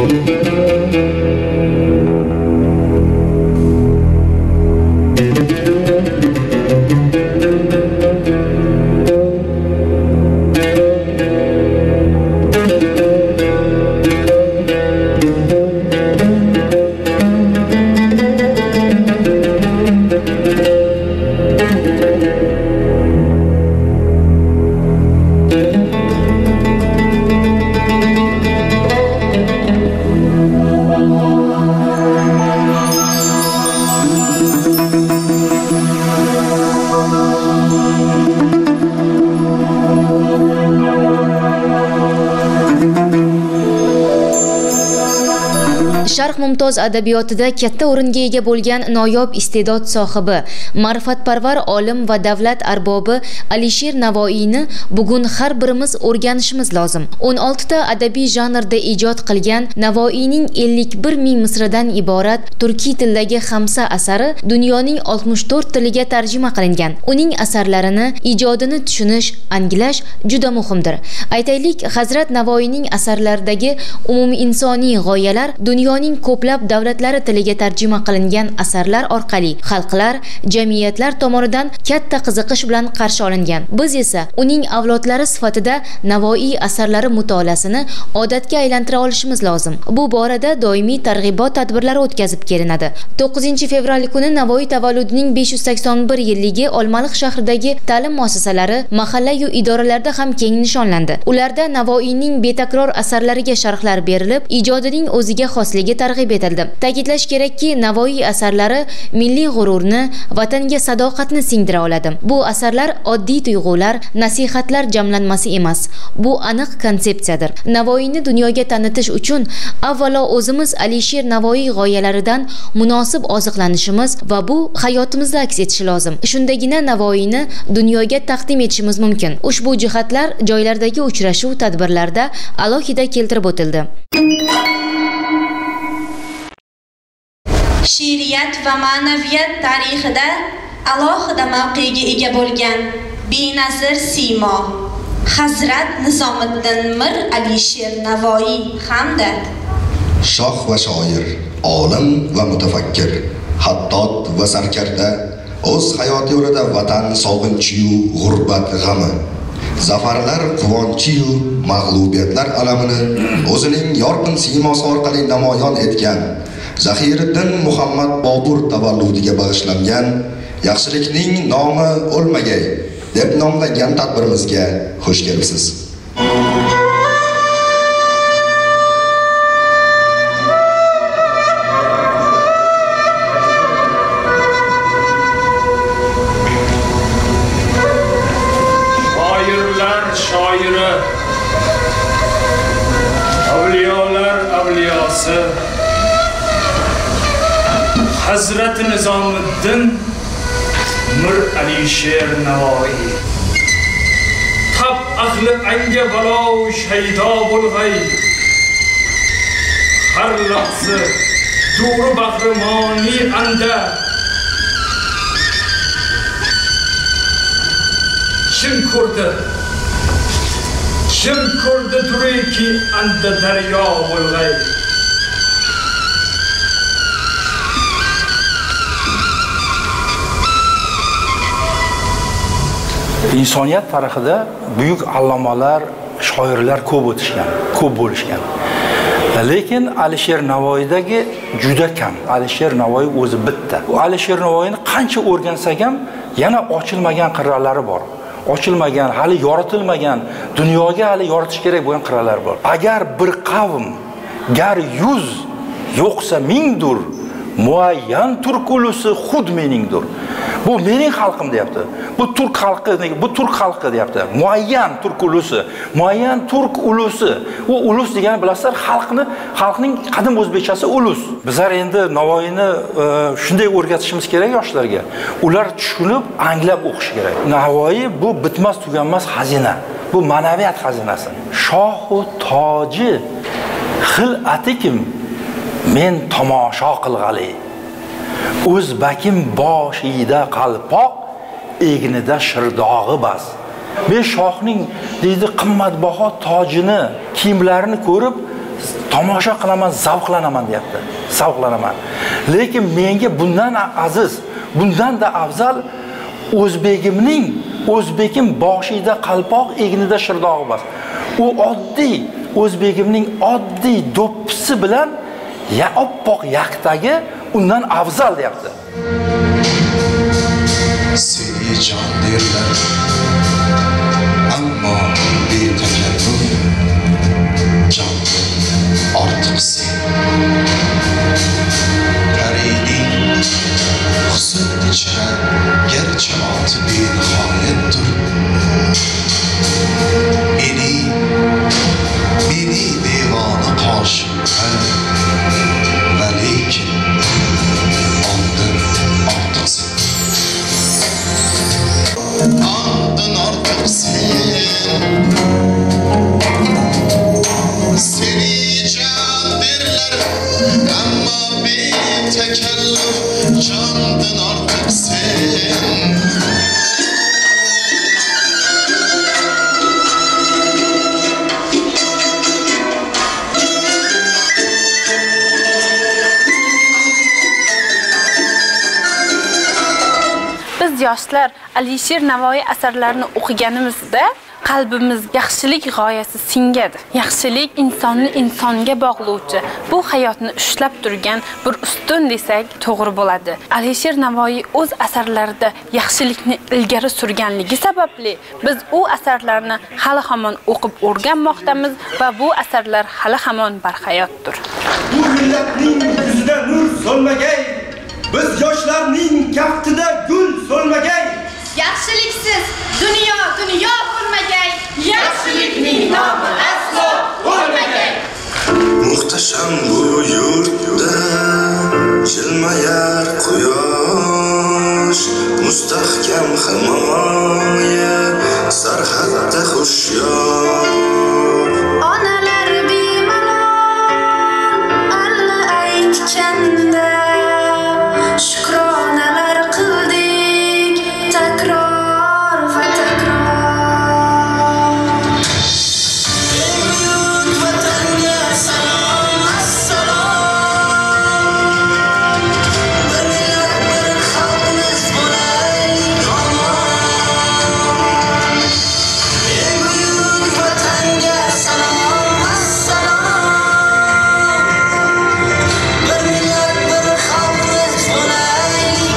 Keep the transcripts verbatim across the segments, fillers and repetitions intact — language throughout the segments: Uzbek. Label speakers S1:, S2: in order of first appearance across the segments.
S1: Sharq mumtoz adabiyotida katta o'ringa ega bo'lgan noyob iste'dod sohibi, ma'rifatparvar olim va davlat arbobi Alisher Navoiyni bugun har birimiz o'rganishimiz lozim. o'n olti ta adabiy janrda ijod qilgan Navoiyning ellik bir ming misradan iborat turkiy tildagi Xamsa asari dunyoning oltmish to'rt tiliga tarjima qilingan. Uning asarlarini, ijodini tushunish, anglash juda muhimdir. Aytaylik, Hazrat Navoiyning asarlaridagi umumiy insoniy g'oyalar dunyoning ko'plab davlatlari tiliga tarjima qilingan asarlar orqali xalqlar, jamiyatlar tomonidan katta qiziqish bilan qarshi olingan. Biz esa uning avlodlari sifatida Navoiy asarlari mutolaasini odatga aylantira olishimiz lozim. Bu borada doimiy targ'ibot tadbirlari o'tkazib kelinadi. to'qqizinchi fevral kuni Navoiy tavalludining besh yuz sakson bir yilligi Olmaliq shahridagi ta'lim muassasalari, mahalla-yu idoralarda ham keng nishonlandi. Ularda Navoiyning betakror asarlariga sharhlar berilib, ijodining o'ziga xosligi targ'ib etildi. Ta'kidlash kerakki, Navoiy asarlari milliy g'ururni, vatanga sadoqatni singdira oladi. Bu asarlar oddiy tuyg'ular, nasihatlar jamlanmasi emas. Bu aniq konsepsiyadir. Navoiyni dunyoga tanitish uchun avvalo o'zimiz Alisher Navoiy g'oyalaridan munosib oziqlanishimiz va bu hayotimizda aks etishi lozim. Shundagina Navoiyni dunyoga taqdim etishimiz mumkin. Ushbu jihatlar joylardagi uchrashuv tadbirlarda alohida keltirib o'tildi.
S2: She'riyat va ma'naviyat tarixida alohida mavqega ega bo'lgan benazir siymo Hazrat Nizomiddin Mir Alisher Navoiy hamda
S3: shoh va shoir, olim va mutafakkir, hattot va sarkarda o'z hayoti yo'lida vatan sog'inchi-yu g'urbat g'ami, zafarlar quvonchi-yu mag'lubiyatlar alamini o'zining yorqin siymosi orqali namoyon etgan Zahiriddin Muhammad Bobur tavalludiga bag'ishlangan yaxshilikning nomi o'lmagay deb nomlangan tadbirimizga xush kelibsiz.
S4: Shoirlar shoiri, avliyolar avliyosi Hazrat Nizomiddin Mir Alisher Navoiy. Tab ahli anga balo shaydo bo'lg'ay. Har lahza duru bahrimoni anda. Kim ko'rdi? Kim ko'rdi duriki anda daryo bo'lg'ay.
S5: İnsoniyat tarixida buyuk allomalar, shoirlar ko'p o'tishgan, ko'p bo'lishgan. Lekin Alisher Navoiydagi juda kam. Alisher Navoiy o'zi bitta. Bu Alisher Navoiyni qancha o'rgansak ham yana ochilmagan qirralari bor. Ochilmagan, hali yoritilmagan, dunyoga hali yoritish kerak bo'lgan qirralar bor. Agar bir qavm gar yuz yo'qsa mingdir, muayyan turk ulusi xud meningdir. Bu mening xalqim deyapti. Bu turk xalqi, bu turk xalqi deyapti. Muayyan turk ulusi, muayyan turk ulusi. U ulus degani bilasizlar, xalqni, xalqning qadim o'zbekchasi ulus. Bizlar endi Navoiyni shunday o'rgatishimiz kerak yoshlarga. Ular tushunib, anglab o'qish kerak. Navoiy bu bitmas tuganmas xazina. Bu ma'naviyat xazinasi. Shohu toji xilatikim men tomosha qilg'ali. O'zbakim boshida qalpoq, egnida shirdog'i bas. Men shohning deydi qimmatbaho tojini, kiyimlarini ko'rib tomosha qilaman, zavqlanaman deyapti. Zavqlanaman. Lekin menga bundan aziz, bundan da afzal o'zbegimning, o'zbekim boshida qalpoq, egnida shirdog'i bor. U oddiy o'zbegimning oddiy do'ppisi bilan ya oppoq yaqdagi undan afzal deyapti.
S3: Seni jon derlar, ammo betakalluf jondan ortiq sen. Pariding husn ichra garchi oti benihoyatdir. Meni, meni devona qoshimga va lekin ondan ortiqsan. Ondan ortiq sen. Seni jon derlar, ammo betakalluf jondan ortiq sen.
S6: Biz yoshlar Alisher Navoiy asarlarini o'qiganimizda qalbimiz yaxshilik g'oyasi singadi. Yaxshilik insonni insonga bog'lovchi, bu hayotni ushlab turgan bir ustun desak to'g'ri bo'ladi. Alisher Navoiy o'z asarlarida yaxshilikni ilgari surganligi sababli biz u asarlarni hali hamon o'qib o'rganmoqdamiz va bu asarlar hali hamon barhayotdir.
S4: Bu millatning yuzida nur so'lmagay, biz yoshlarning kaftida gul so'lmagay.
S2: Yaxshiliksiz dunyo dunyo bo'lmagay, yaxshilikning nomi aslo o'lmagay.
S3: Muhtasham bu yurtda jilmayar quyosh, mustahkam himoya sarhadda hushyor.
S2: Onalar bemalol alla aytganda shukronalar qildik takror va takror. Eng buyuk vatanga salom, assalom. Bir millat bir xalqimiz bo'laylik omon. Eng buyuk vatanga salom, assalom. Bir millat bir xalqimiz bo'laylik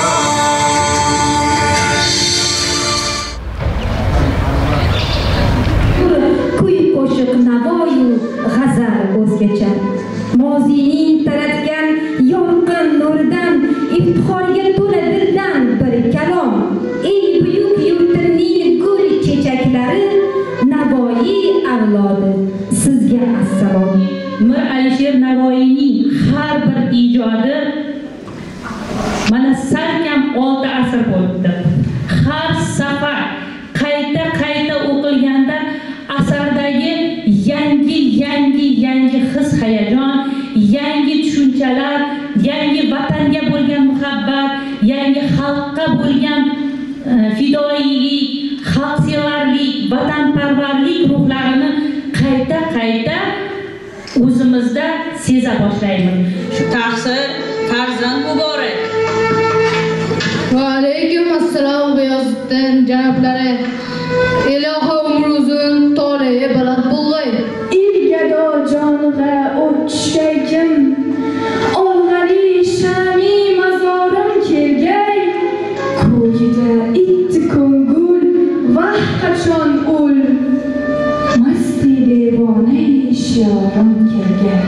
S7: Kuy qo'shiq navoyu g'azal o'zgacha. Mozining taratgan yorqin nuridan iftixorga to'la dildan bir kalom. Eng buyuk yurtimning gul chechaklari Navoiy avlodi sizga assalom.
S8: Mir Alisher Navoiyning har bir ijodi mana salkam olti asr bo'ldi. Har safar qayta qayta o'qilganda asardagi yangi yangi yangi his hayajon, yangi tushunchalar, yangi vatanga bo'lgan muhabbat, yangi xalqqa bo'lgan e, fidoyilik, xalqsevarlik, vatanparvarlik ruhlarini qayta qayta o'zimizda seza boshlaymiz. Shu taqsir farzand muborak.
S9: Va alaykum assalom G'iyosiddin janoblari. Ilohi umr uzun, tolibi baland bo'lg'ay.
S7: Ilgado jonig'a o't tushgaykim, olg'ali shami mazorim kelgay. Ko'yida itti ko'ngul, vah qachon ul, masti devona ishyorim kelgay.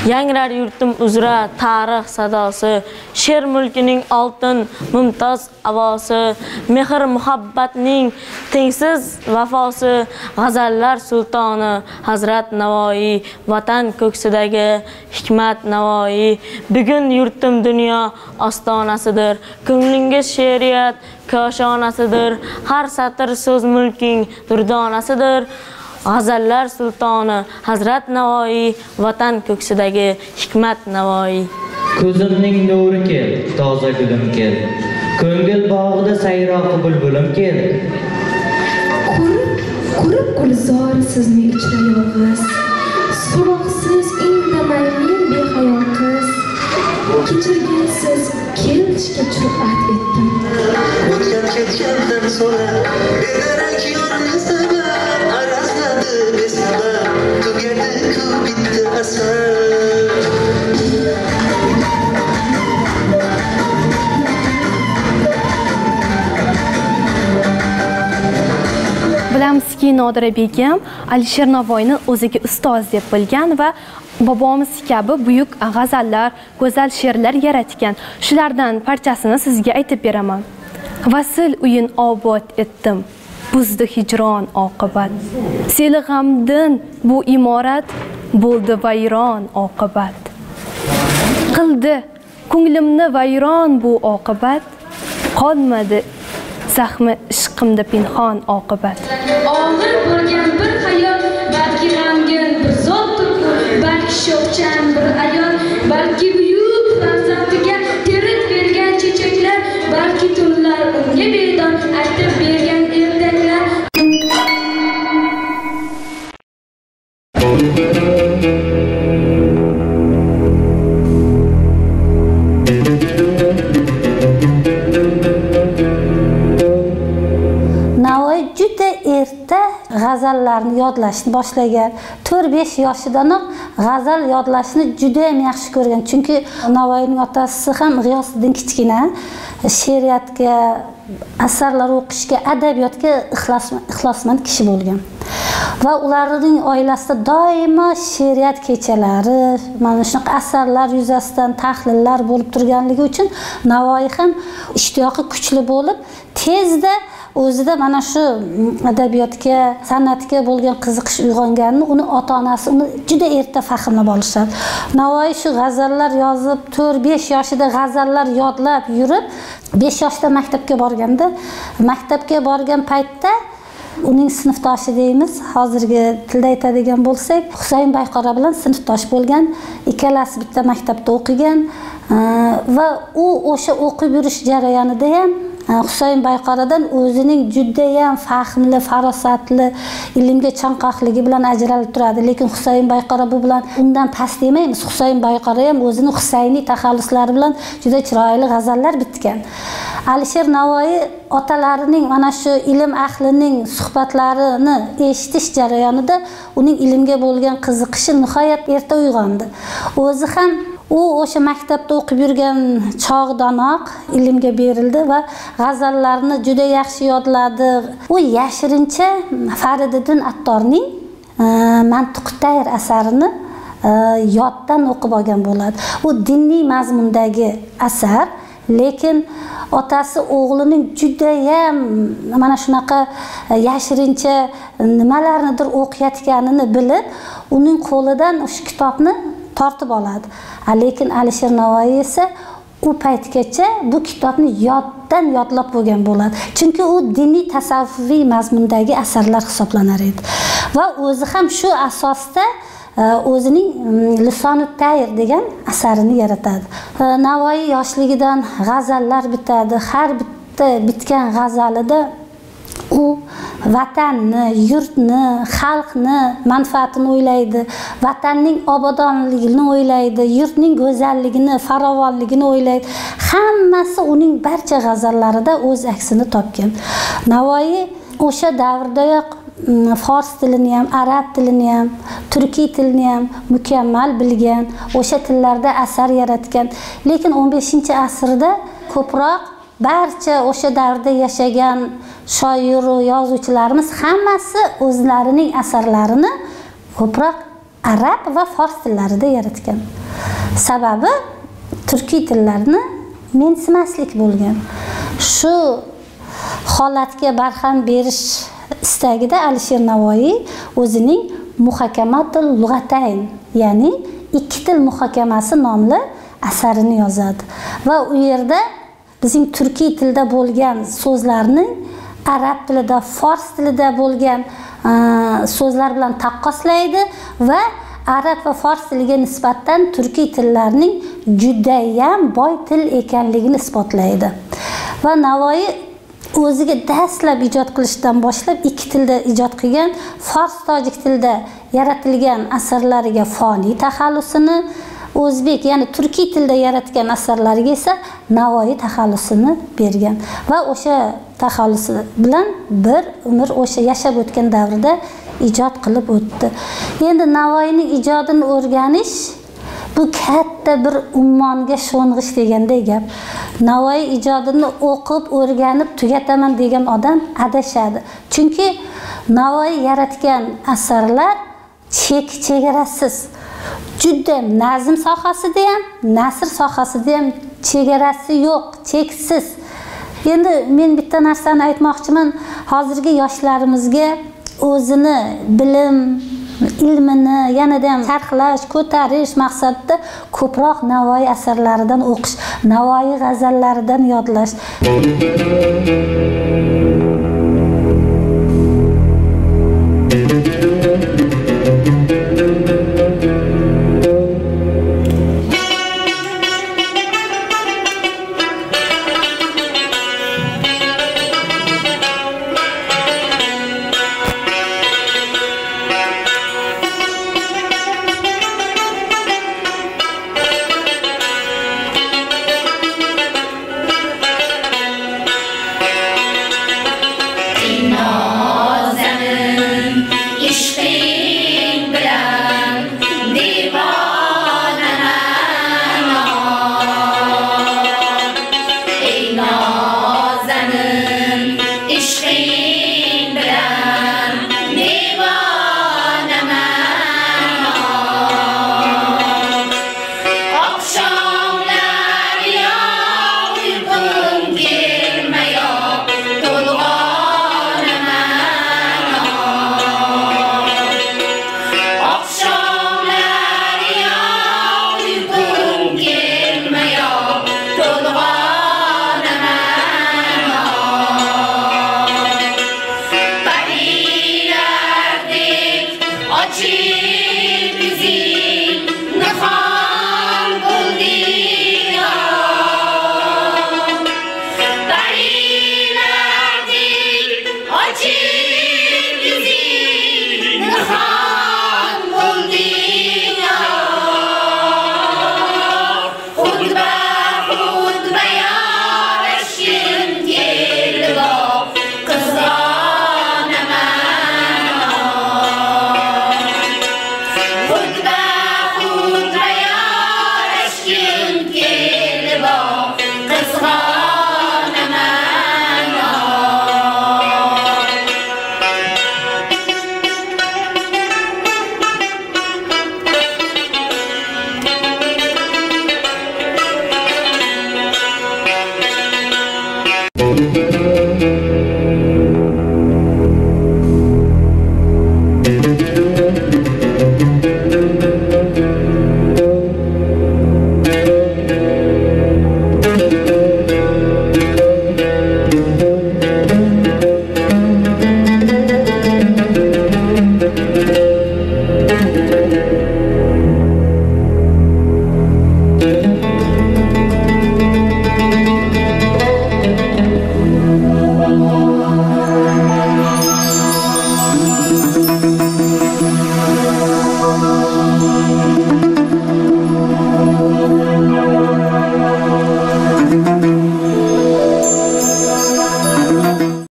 S10: Yangrar yurtim uzra tarix sadosi, sher mulkining oltin mumtoz avosi, mehr muhabbatning tengsiz vafosi, g'azallar sultoni Hazrat Navoiy, vatan ko'ksidagi hikmat Navoiy. Bugun yurtim dunyo ostonasidir, ko'nglingiz she'riyat koshonasidir, har satr so'z mulking durdonasidir. G'azallar sultoni Hazrat Navoiy, vatan ko'ksidagi hikmat Navoiy.
S11: Ko'zimning nuri kel, toza gulim kel, ko'ngil bog'ida sayroq bulbulim kel.
S7: Qurib, qurib gulzor sizni ichra yolg'iz, so'roqsiz indamay men behayol qiz. Kechirgansiz kelishga jur'at etdim.
S2: O'tgan ketgandan so'ra bedarak yo'lni sabab arazladi besabab tugadi ku bitta asar.
S6: Bilamizki, Nodira begim Alisher Navoiyni o'ziga ustoz deb bilgan va bobomiz kabi buyuk g'azallar, go'zal she'rlar yaratgan. Shulardan parchasini sizga aytib beraman. Vasil uyin obod etdim, buzdi hijron oqibat. Seli g'amdin bu imorat bo'ldi vayron oqibat. Qildi ko'nglimni vayron bu oqibat, qolmadi zahmi ishqimda pinhon oqibat.
S7: Og'ir bo'lgan bir hayot, balki g'amgin bir zotdir, balki shokchan bir ayol, balki buyuk farzandiga terik bergan chechaklar, balki tunlar unga bedon aytib bergan ertaklar.
S12: G'azallarni yodlashni boshlagan. to'rt besh yoshidanoq g'azal yodlashni juda ham yaxshi ko'rgan. Chunki Navoiyning otasi ham G'iyosiddin kichkina she'riyatga, asarlar o'qishga, adabiyotga ixlosmand kishi bo'lgan. Va ularning oilasida doimo she'riyat kechalari, mana shunaqa asarlar yuzasidan tahlillar bo'lib turganligi uchun Navoiy ham ishtiyoqi kuchli bo'lib, tezda o'zida mana shu adabiyotga, san'atga bo'lgan qiziqish uyg'onganini uni ota-onasi uni juda erta fahmlab olishadi. Navoiy shu g'azallar yozib, to'rt besh yoshida g'azallar yodlab yurib, besh yoshda maktabga borganda, maktabga borgan paytda uning sinfdoshi deymiz, hozirgi tilda aytadigan bo'lsak, Husayn Bayqora bilan sinfdosh bo'lgan, ikkalasi bitta maktabda o'qigan va u o'sha o'qib yurish jarayonida ham Husayn Bayqoradan o'zining juda ham fahmli, farosatli, ilmga chanqoqligi bilan ajralib turadi. Lekin Husayn Bayqora bu bilan undan past demaymiz. Husayn Bayqora ham o'zini Husayniy taxalluslari bilan juda chiroyli g'azallar bitgan. Alisher Navoiy otalarining mana shu ilm ahlining suhbatlarini eshitish jarayonida uning ilmga bo'lgan qiziqishi nihoyat erta uyg'ondi. O'zi ham u o'sha maktabda o'qib yurgan chog'danoq ilmga berildi va g'azallarni juda yaxshi yodladi. U yashirincha Fariddin Attorning Mantiqut Tayr asarini yoddan o'qib olgan bo'ladi. U diniy mazmundagi asar, lekin otasi o'g'lining juda ham mana shunaqa yashirincha nimalarnidir o'qiyotganini bilib, uning qo'lidan o'sha kitobni tortib oladi. Lekin Alisher Navoiy esa u paytgacha bu kitobni yoddan yodlab bo'lgan bo'ladi. Chunki u diniy tasavvufiy mazmundagi asarlar hisoblanar edi. Va o'zi ham shu asosda o'zining Lisonut Tayr degan asarini yaratadi. Navoiy yoshligidan g'azallar bitadi. Har bitta bitgan g'azalida u vatanni, yurtni, xalqni manfaatini o'ylaydi, vatanning obodonligini o'ylaydi, yurtning go'zalligini, farovonligini o'ylaydi. Hammasi uning barcha g'azallarida o'z aksini topgan. Navoiy o'sha davrdayoq fors tilini ham, arab tilini ham, turkiy tilini ham mukammal bilgan, o'sha tillarda asar yaratgan. Lekin o'n beshinchi asrda ko'proq barcha o'sha davrda yashagan shoir va yozuvchilarimiz hammasi o'zlarining asarlarini ko'proq arab va fors tillarida yaratgan. Sababi turkiy tillarni mensimaslik bo'lgan. Shu holatga barham berish istagida Alisher Navoiy o'zining Muhakamatul Lug'atayn, ya'ni ikki til muhokamasi nomli asarini yozadi va u yerda bizning turkiy tilda bo'lgan so'zlarni arab tilida, fors tilida bo'lgan so'zlar bilan taqqoslaydi va arab va fors tiliga nisbatan turkiy tillarning judayam boy til ekanligini isbotlaydi. Va Navoiy o'ziga dastlab ijod qilishdan boshlab ikki tilda ijod qilgan, fors tojik tilida yaratilgan asarlariga foniy taxallusini, o'zbek ya'ni turkiy tilda yaratgan asarlariga esa Navoiy taxallusini bergan va o'sha taxallusi bilan bir umr o'sha yashab o'tgan davrda ijod qilib o'tdi. Endi Navoiyning ijodini o'rganish bu katta bir ummonga sho'ng'ish deganday gap. Navoiy ijodini o'qib, o'rganib tugataman degan odam adashadi. Chunki Navoiy yaratgan asarlar chek chegarasiz. Juda nazm sohasida ham, nasr sohasida ham chegarasi yo'q, cheksiz. Endi men bitta narsani aytmoqchiman, hozirgi yoshlarimizga o'zini bilim, ilmini yanada ham sharhlash, ko'tarish maqsadida ko'proq Navoiy asarlaridan o'qish, Navoiy g'azallaridan yodlash.
S7: No.